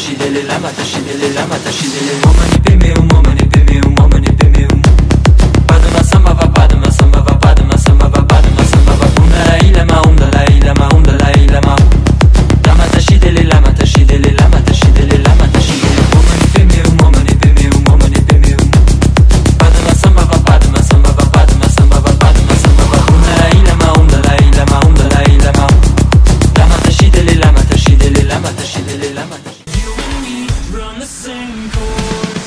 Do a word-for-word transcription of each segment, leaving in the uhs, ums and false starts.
tashi dele lama, tashi dele lama, tashi dele moma ni peme um, moma ni peme um, moma ni peme um. Padma samba va, padma samba va, padma samba va, padma samba va. Um dalai lama, um dalai lama, um dalai lama. Lama tashi dele lama, tashi dele lama, tashi dele lama, tashi dele moma ni peme um, moma ni peme um, moma ni peme um. Padma samba va, padma samba va, padma samba va, padma samba va. Um dalai lama, um dalai lama, um dalai lama. Lama tashi dele lama, tashi dele lama, tashi dele lama. You and me run the same course.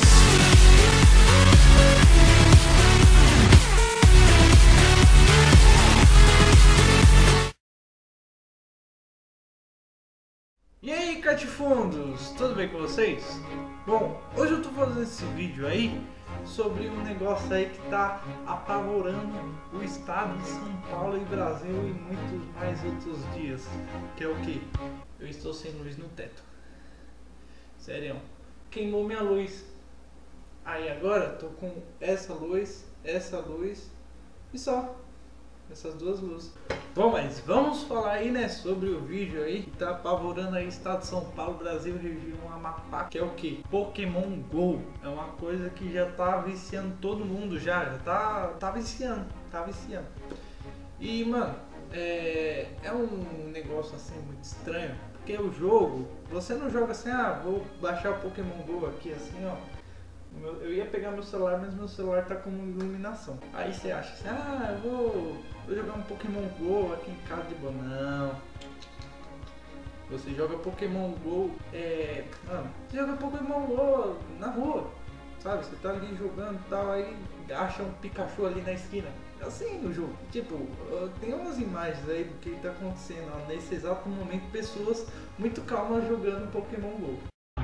E aí, catifundos, tudo bem com vocês? Bom, hoje eu tô fazendo esse vídeo aí sobre um negócio aí que tá apavorando o estado de São Paulo e Brasil e muitos mais outros dias, que é o que? Eu estou sem luz no teto. Sério, queimou minha luz. Aí agora tô com essa luz, essa luz e só. Essas duas luzes. Bom, mas vamos falar aí, né, sobre o vídeo aí que tá apavorando aí o estado de São Paulo, Brasil, região Amapá, que é o que? Pokémon Go. É uma coisa que já tá viciando todo mundo já, já tá, tá viciando, tá viciando. E, mano, é, é um negócio assim muito estranho, porque o jogo, você não joga assim, ah, vou baixar o Pokémon Go aqui assim, ó. Eu ia pegar meu celular, mas meu celular tá com iluminação. Aí você acha assim, ah, eu vou, vou jogar um Pokémon Go aqui em casa de boa. Não. Você joga Pokémon Go, é... Mano, você joga Pokémon Go na rua, sabe? Você tá ali jogando e tal, aí acha um Pikachu ali na esquina. É assim o jogo. Tipo, tem umas imagens aí do que tá acontecendo, ó, nesse exato momento, pessoas muito calmas jogando Pokémon Go.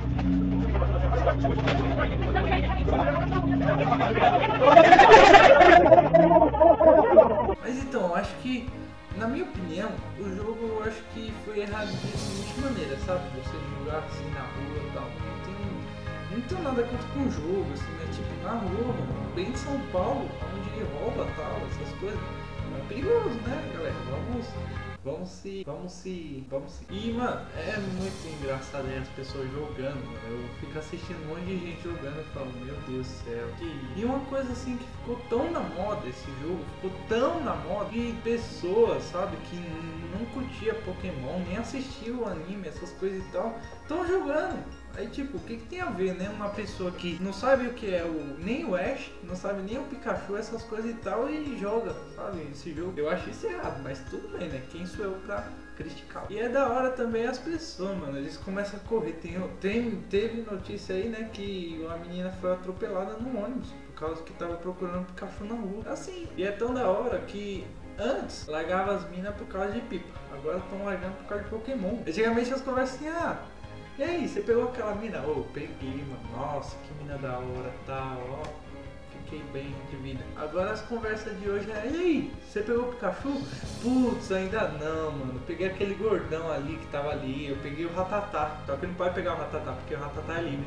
Mas então, acho que, na minha opinião, o jogo eu acho que foi errado de seguinte maneira, sabe? Você jogar assim na rua e tal. Não tenho, não tenho nada contra com o jogo, assim, né? Tipo, na rua, bem em São Paulo, onde rouba e tal, essas coisas. É perigoso, né, galera? Vamos... Vamos se, vamos se, vamos se... E, mano, é muito engraçado aí as pessoas jogando, mano. Eu fico assistindo um monte de gente jogando e falo, meu Deus do céu. Que... E uma coisa assim que ficou tão na moda esse jogo, ficou tão na moda, que pessoas, sabe, que não curtia Pokémon, nem assistia o anime, essas coisas e tal, estão jogando. Aí tipo, o que, que tem a ver, né? Uma pessoa que não sabe o que é o nem o Ash, não sabe nem o Pikachu, essas coisas e tal, e joga, sabe, esse jogo. Eu acho isso errado, mas tudo bem, né? Quem sou eu pra criticar? E é da hora também as pessoas, mano, eles começam a correr. Tem, tem, teve notícia aí, né, que uma menina foi atropelada no ônibus, por causa que tava procurando Pikachu na rua. Assim, e é tão da hora que... Antes, largava as minas por causa de pipa, agora estão largando por causa de Pokémon. Antigamente as conversas assim, ah... E aí, você pegou aquela mina? Ô, oh, peguei, mano. Nossa, que mina da hora, tal, ó. Fiquei bem de vida. Agora as conversas de hoje é, e aí, você pegou o Pikachu? Putz, ainda não, mano. Peguei aquele gordão ali que tava ali. Eu peguei o Ratatá. Só que não pode pegar o Ratatá, porque o Ratatá é livre.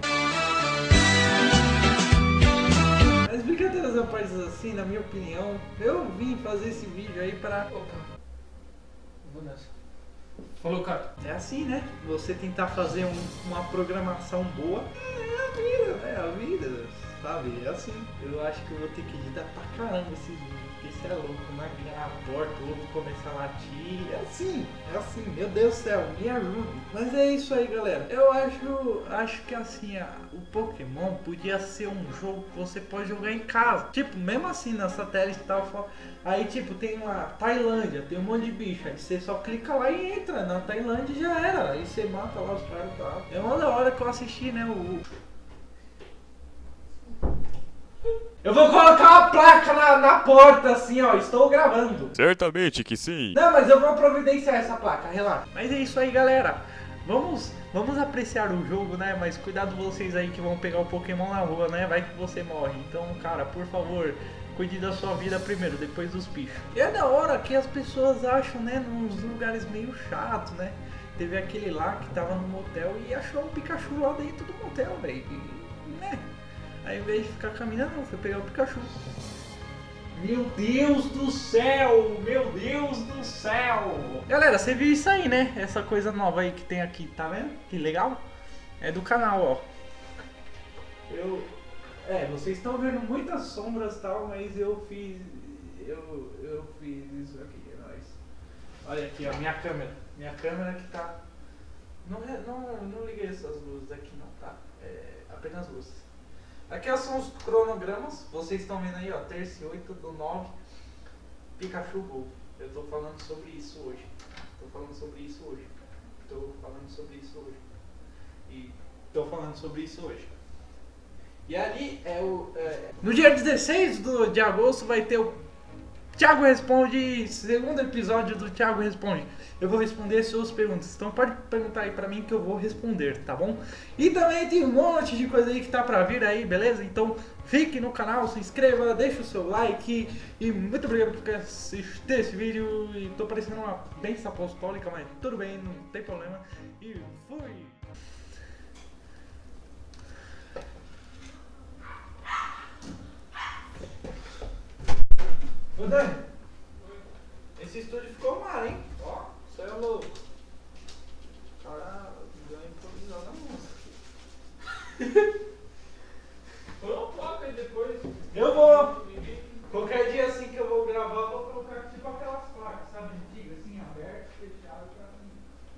As brincadeiras à parte assim, na minha opinião, eu vim fazer esse vídeo aí para... Opa, vou nessa. Falou, cara. É assim, né? Você tentar fazer um, uma programação boa. É a vida, é a vida, sabe? É assim. Eu acho que eu vou ter que editar pra caramba esses vídeos, porque isso é louco. Uma virar a porta, o outro começar a latir. É assim, é assim. Meu Deus do céu, me ajude. Mas é isso aí, galera. Eu acho, acho que assim, a, o Pokémon podia ser um jogo que você pode jogar em casa. Tipo, mesmo assim, na satélite e tal. Aí, tipo, tem uma Tailândia, tem um monte de bicho. Aí você só clica lá e entra na Tailândia e já era. Aí você mata lá os caras e tal. É uma da hora que eu assisti, né? O... Eu vou colocar uma placa na, na porta assim, ó. Estou gravando. Certamente que sim. Não, mas eu vou providenciar essa placa, relaxa. Mas é isso aí, galera. Vamos, vamos apreciar o jogo, né? Mas cuidado vocês aí que vão pegar o Pokémon na rua, né? Vai que você morre. Então, cara, por favor... Cuide da sua vida primeiro, depois dos bichos. E é da hora que as pessoas acham, né, nos lugares meio chatos, né? Teve aquele lá que tava no motel e achou um Pikachu lá dentro do motel, velho. Né? Aí, ao invés de ficar caminhando, não, foi pegar o Pikachu. Meu Deus do céu! Meu Deus do céu! Galera, você viu isso aí, né? Essa coisa nova aí que tem aqui, tá vendo? Que legal? É do canal, ó. Eu... É, vocês estão vendo muitas sombras e tal, mas eu fiz... Eu, eu fiz isso aqui, é nóis. Olha aqui, ó, minha câmera. Minha câmera que tá... Não, é- não, não liguei essas luzes aqui não, tá? É apenas luzes. Aqui ó, são os cronogramas. Vocês estão vendo aí, ó, terça e oito do nove. Pikachu Gol. Eu tô falando sobre isso hoje. Tô falando sobre isso hoje. Tô falando sobre isso hoje. E tô falando sobre isso hoje. E ali é o... É... No dia dezesseis do, de agosto vai ter o Thiago Responde, segundo episódio do Thiago Responde. Eu vou responder suas perguntas, então pode perguntar aí pra mim que eu vou responder, tá bom? E também tem um monte de coisa aí que tá pra vir aí, beleza? Então fique no canal, se inscreva, deixa o seu like e muito obrigado por assistir esse vídeo. E tô parecendo uma benção apostólica, mas tudo bem, não tem problema. E fui! Ô Dani, esse estúdio ficou mal, hein? Ó, isso é louco. Cara, deu uma improvisada na música. Coloca aí depois. Eu vou. Qualquer dia assim que eu vou gravar, eu vou colocar tipo aquelas placas, sabe? Antigas, assim, abertas, fechadas pra mim.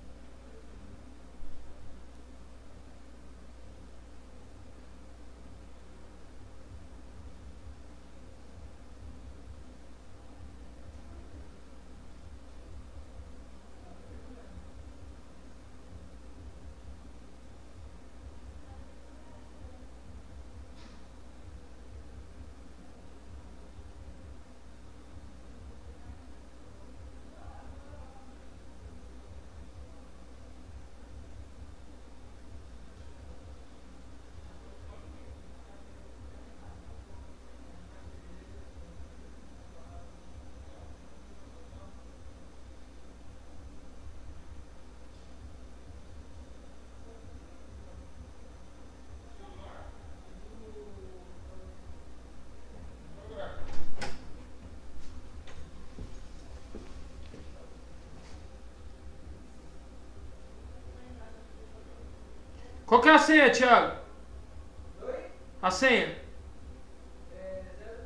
Qual que é a senha, Thiago? Oi? A senha? É, zero...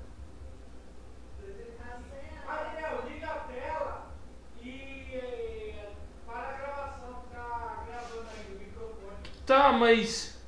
Ah, Daniel, liga a tela e eh, para a gravação, ficar gravando aí o microfone. Tá, mas